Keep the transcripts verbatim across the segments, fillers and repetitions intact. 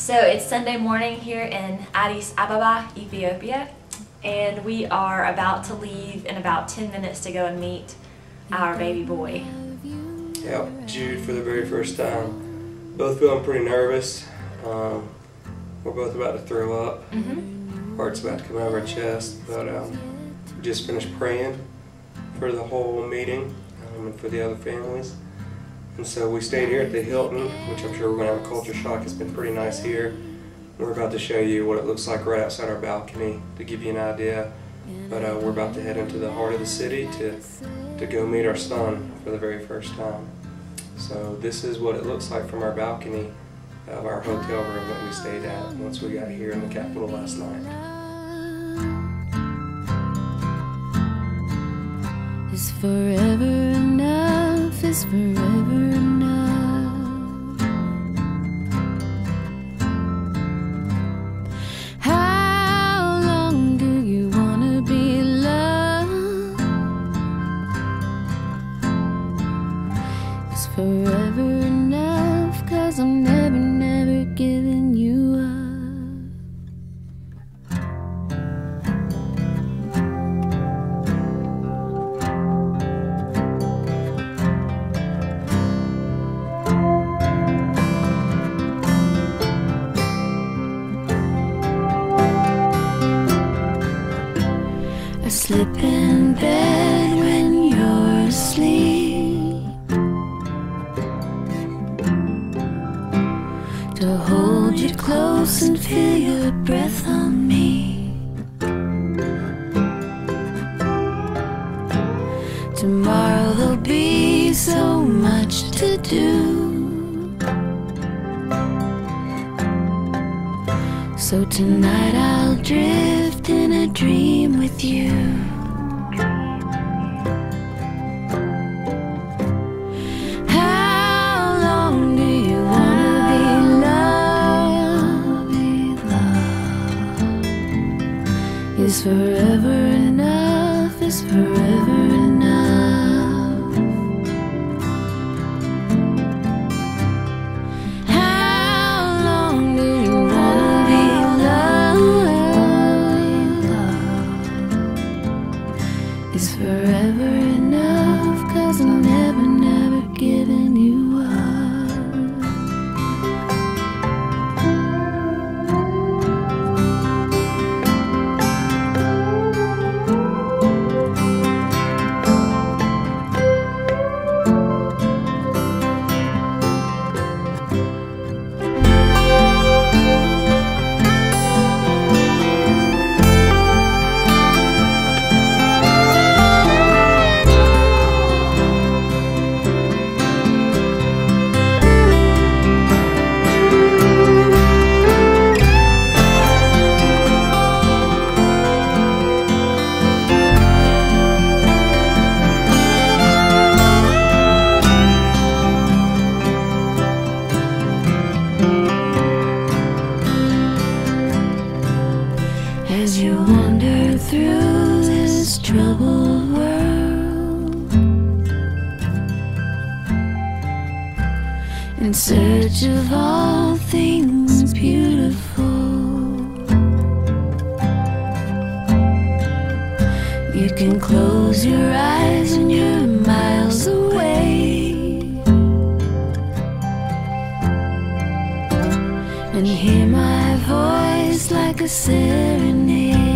So it's Sunday morning here in Addis Ababa, Ethiopia, and we are about to leave in about ten minutes to go and meet our baby boy. Yep, Jude for the very first time. Both feeling pretty nervous. Um, we're both about to throw up. Mm-hmm. Heart's about to come out of our chest, but um, we just finished praying for the whole meeting um, and for the other families. And so we stayed here at the Hilton, which I'm sure we're going to have a culture shock. It's been pretty nice here. We're about to show you what it looks like right outside our balcony to give you an idea. But uh, we're about to head into the heart of the city to, to go meet our son for the very first time. So this is what it looks like from our balcony of our hotel room that we stayed at once we got here in the capital last night. Is forever enough, is forever enough. How long do you wanna be loved? Is forever enough, 'cause I'm never, never giving you up. Slip in bed when you're asleep, to hold you close and feel your breath on me. Tomorrow there'll be so much to do, so tonight I'll drift in a dream with you. How long do you wanna be loved? Is forever enough? Is forever enough? How long do you wanna be loved? Is forever enough, 'cause I'm never, never giving you up. As you wander through this troubled world, in search of all things beautiful, you can close your eyes and you're miles away, and hear my voice like a serenade.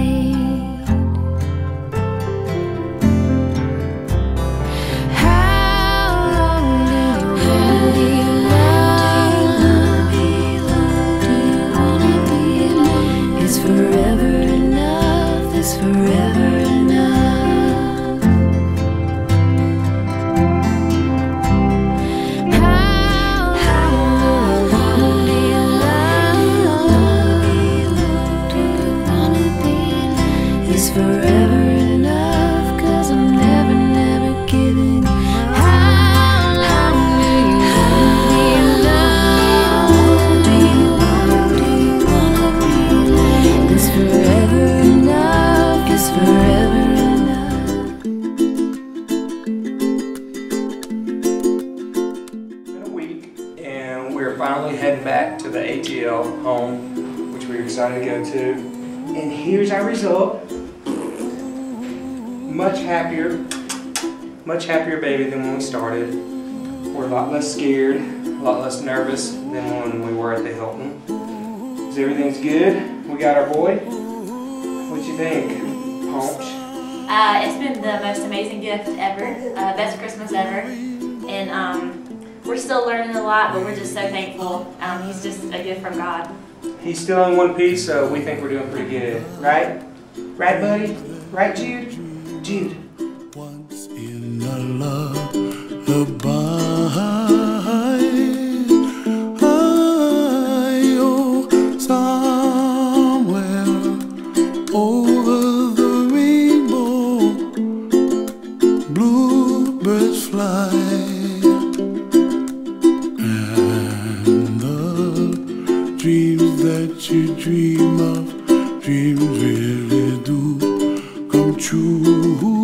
How long do you wanna be loved? Is forever enough? Is forever enough? How long do you love? Do you wanna A T L home, which we're excited to go to. And here's our result. Much happier, much happier baby than when we started. We're a lot less scared, a lot less nervous than when we were at the Hilton. So everything's good. We got our boy. What you think, Paunch? Uh, it's been the most amazing gift ever, uh, best Christmas ever, and um, we're still learning a lot, but we're just so thankful. Um, he's just a gift from God. He's still in one piece, so we think we're doing pretty good, right? Right, buddy? Right, Jude? Jude. Once in a lullaby, oh, somewhere over the rainbow, bluebirds fly, and the dreams that you dream of, dreams really do come true.